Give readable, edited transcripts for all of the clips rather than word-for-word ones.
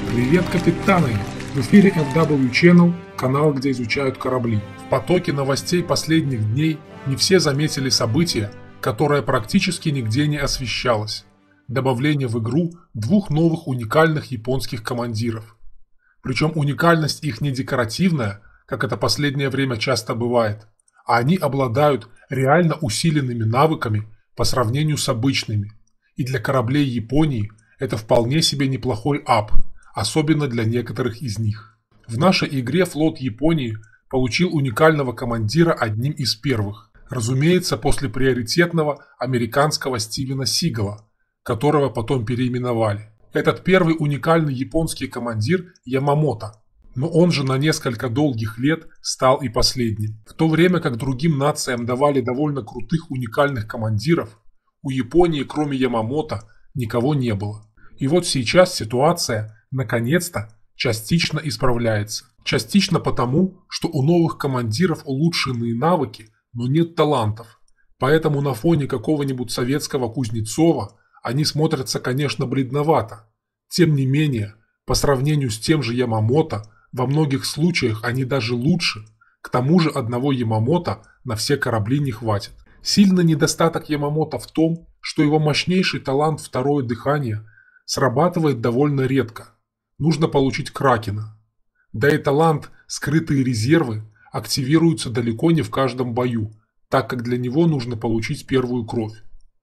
Привет, капитаны! В эфире FW Channel, канал, где изучают корабли. В потоке новостей последних дней не все заметили событие, которое практически нигде не освещалось. Добавление в игру двух новых уникальных японских командиров. Причем уникальность их не декоративная, как это последнее время часто бывает, а они обладают реально усиленными навыками по сравнению с обычными. И для кораблей Японии это вполне себе неплохой ап, особенно для некоторых из них. В нашей игре флот Японии получил уникального командира одним из первых, разумеется, после приоритетного американского Стивена Сигала, которого потом переименовали. Этот первый уникальный японский командир Ямамото, но он же на несколько долгих лет стал и последним. В то время как другим нациям давали довольно крутых уникальных командиров, у Японии кроме Ямамото никого не было. И вот сейчас ситуация наконец-то частично исправляется. Частично потому, что у новых командиров улучшенные навыки, но нет талантов. Поэтому на фоне какого-нибудь советского Кузнецова они смотрятся, конечно, бледновато. Тем не менее, по сравнению с тем же Ямамото, во многих случаях они даже лучше. К тому же одного Ямамото на все корабли не хватит. Сильный недостаток Ямамото в том, что его мощнейший талант «Второе дыхание» срабатывает довольно редко. Нужно получить Кракена. Да и талант «Скрытые резервы» активируется далеко не в каждом бою, так как для него нужно получить первую кровь.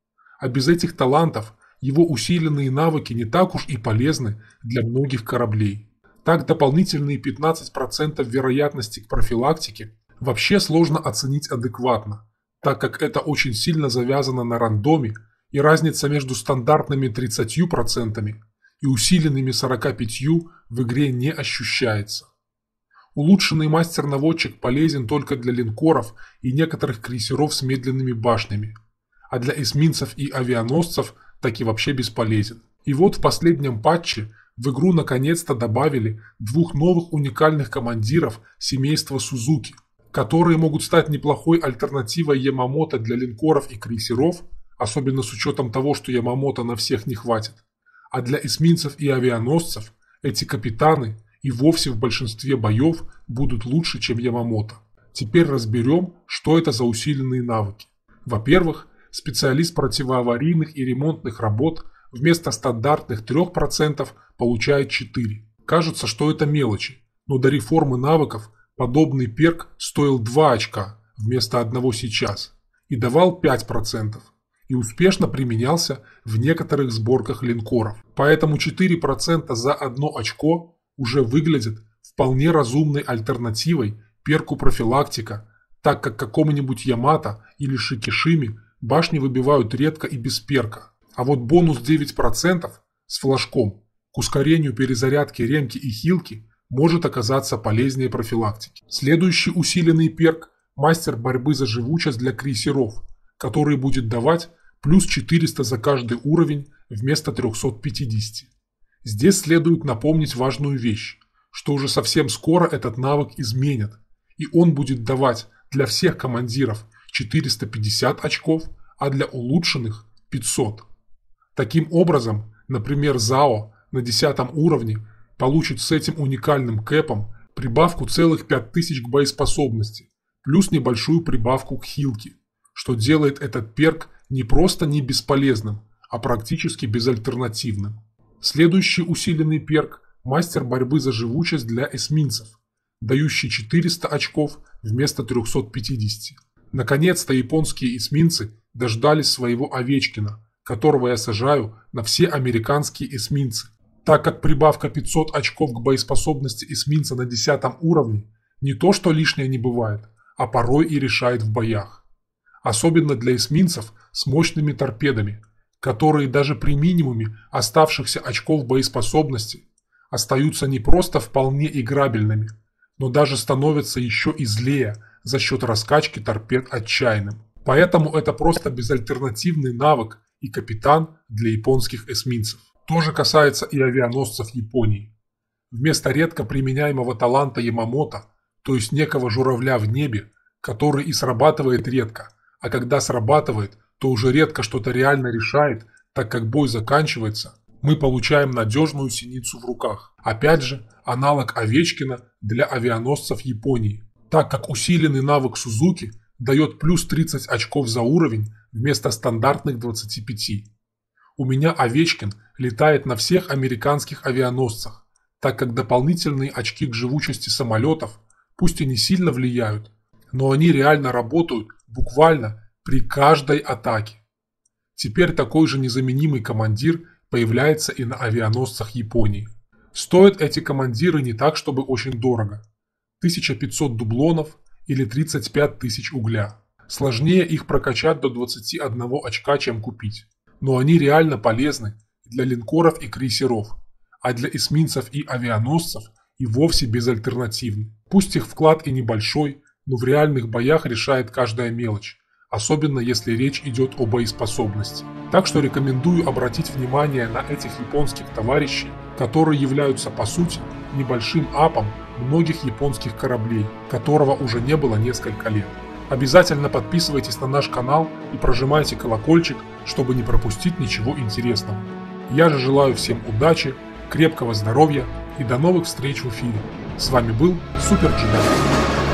А без этих талантов его усиленные навыки не так уж и полезны для многих кораблей. Так дополнительные 15% вероятности к профилактике вообще сложно оценить адекватно, так как это очень сильно завязано на рандоме, и разница между стандартными 30% и усиленными 45% в игре не ощущается. Улучшенный мастер-наводчик полезен только для линкоров и некоторых крейсеров с медленными башнями, а для эсминцев и авианосцев так и вообще бесполезен. И вот в последнем патче в игру наконец-то добавили двух новых уникальных командиров семейства Сузуки, которые могут стать неплохой альтернативой Ямамото для линкоров и крейсеров, особенно с учетом того, что Ямамото на всех не хватит. А для эсминцев и авианосцев эти капитаны и вовсе в большинстве боев будут лучше, чем Ямамото. Теперь разберем, что это за усиленные навыки. Во-первых, специалист противоаварийных и ремонтных работ вместо стандартных 3% получает 4%. Кажется, что это мелочи, но до реформы навыков подобный перк стоил 2 очка вместо 1 сейчас и давал 5%. И успешно применялся в некоторых сборках линкоров. Поэтому 4% за 1 очко уже выглядит вполне разумной альтернативой перку профилактика, так как какому-нибудь Ямато или Шикишиме башни выбивают редко и без перка. А вот бонус 9% с флажком к ускорению перезарядки ремки и хилки может оказаться полезнее профилактики. Следующий усиленный перк – мастер борьбы за живучесть для крейсеров, который будет давать плюс 400 за каждый уровень вместо 350. Здесь следует напомнить важную вещь, что уже совсем скоро этот навык изменят, и он будет давать для всех командиров 450 очков, а для улучшенных 500. Таким образом, например, ЗАО на 10 уровне получит с этим уникальным кэпом прибавку целых 5000 к боеспособности, плюс небольшую прибавку к хилке, что делает этот перк не просто не бесполезным, а практически безальтернативным. Следующий усиленный перк – мастер борьбы за живучесть для эсминцев, дающий 400 очков вместо 350. Наконец-то японские эсминцы дождались своего Овечкина, которого я сажаю на все американские эсминцы, так как прибавка 500 очков к боеспособности эсминца на 10 уровне не то что лишнее не бывает, а порой и решает в боях. Особенно для эсминцев с мощными торпедами, которые даже при минимуме оставшихся очков боеспособности остаются не просто вполне играбельными, но даже становятся еще и злее за счет раскачки торпед отчаянным. Поэтому это просто безальтернативный навык и капитан для японских эсминцев. То же касается и авианосцев Японии. Вместо редко применяемого таланта Ямамото, то есть некого журавля в небе, который и срабатывает редко, а когда срабатывает, то уже редко что-то реально решает, так как бой заканчивается, Мы получаем надежную синицу в руках. Опять же, аналог Овечкина для авианосцев Японии, так как усиленный навык Сузуки дает плюс 30 очков за уровень вместо стандартных 25. У меня Овечкин летает на всех американских авианосцах, так как дополнительные очки к живучести самолетов пусть и не сильно влияют, но они реально работают буквально при каждой атаке. Теперь такой же незаменимый командир появляется и на авианосцах Японии. Стоят эти командиры не так, чтобы очень дорого. 1500 дублонов или 35 тысяч угля. Сложнее их прокачать до 21 очка, чем купить. Но они реально полезны для линкоров и крейсеров, а для эсминцев и авианосцев и вовсе безальтернативны. Пусть их вклад и небольшой, но в реальных боях решает каждая мелочь, особенно если речь идет о боеспособности. Так что рекомендую обратить внимание на этих японских товарищей, которые являются по сути небольшим апом многих японских кораблей, которого уже не было несколько лет. Обязательно подписывайтесь на наш канал и прожимайте колокольчик, чтобы не пропустить ничего интересного. Я же желаю всем удачи, крепкого здоровья и до новых встреч в эфире. С вами был Супер Джедай.